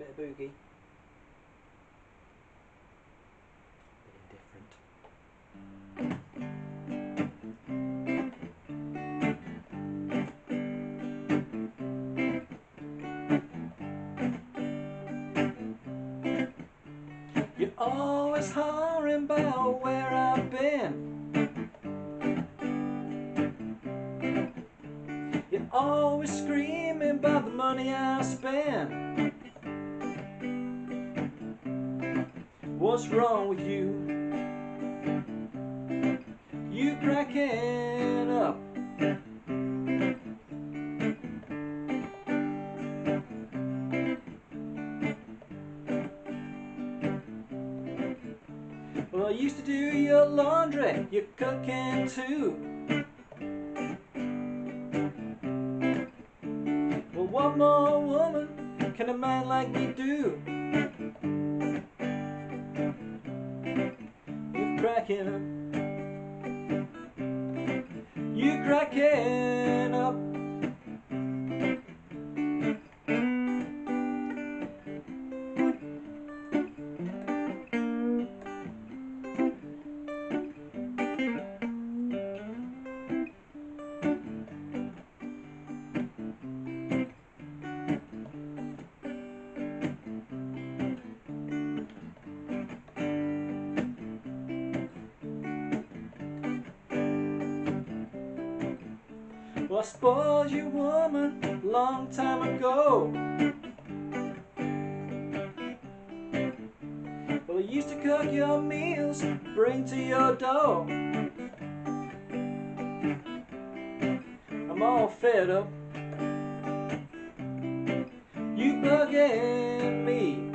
bit of boogie, bit indifferent. You're always hollering about where I've been. You're always screaming about the money I spend. What's wrong with you? You cracking up. Well, I used to do your laundry, your cooking too. Well, what more woman can a man like me do? You're cracking up. You cracking up. Well, I spoiled you, woman, a long time ago. Well, I used to cook your meals, bring to your door. I'm all fed up. You bugging me.